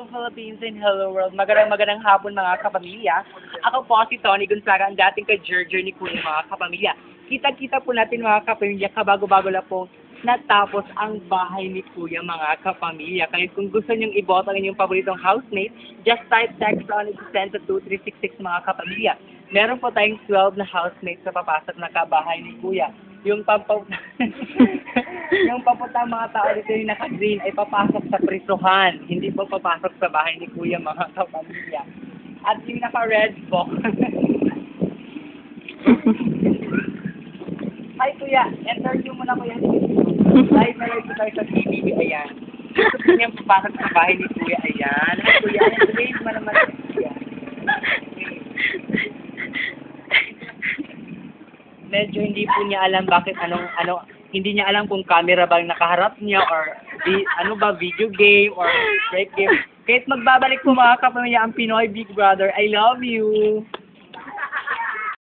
Philippines and hello world. Magandang hapon mga kapamilya. Ako po si Tony Gonzaga, ang dating ka-Jerjer ni Kuya mga kapamilya. Kita-kita po natin mga kapamilya, kabago-bago na po natapos ang bahay ni Kuya mga kapamilya. Kaya kung gusto niyong iboto ang inyong paboritong housemate, just type text on it to send to 2366 mga kapamilya. Meron po tayong 12 na housemates na papasok na kabahay ni Kuya. Yung yung papunta mga tao dito yung naka-green ay papasok sa prisuhan. Hindi po papasok sa bahay ni Kuya mga kapamilya. At yung naka-red po. Hi Kuya, interview mo na Kuya. Live na live tayo sa TV. Ayan. Gusto niyang papasok sa bahay ni Kuya. Ayan. Hi Kuya, raise mo naman si Kuya. Medyo hindi po niya alam bakit hindi niya alam kung camera ba yung nakaharap niya or video game or break game. Kahit magbabalik po mga kapamilya ang Pinoy Big Brother. I love you!